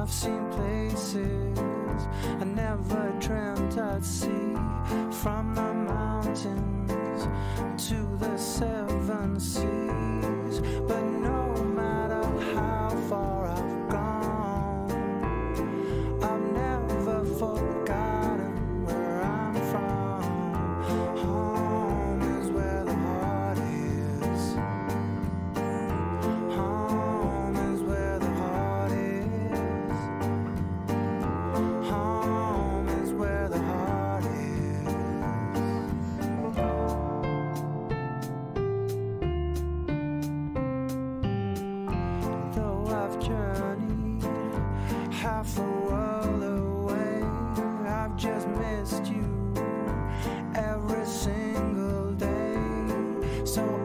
I've seen places I never dreamt I'd see, from the mountains to the seven seas. But no matter how far I've gone, I've never forgotten where I'm from. Home is where the heart is. Home is where the heart is. Home is where the heart is. Though I've journeyed half a world away, I've just missed you every single day. So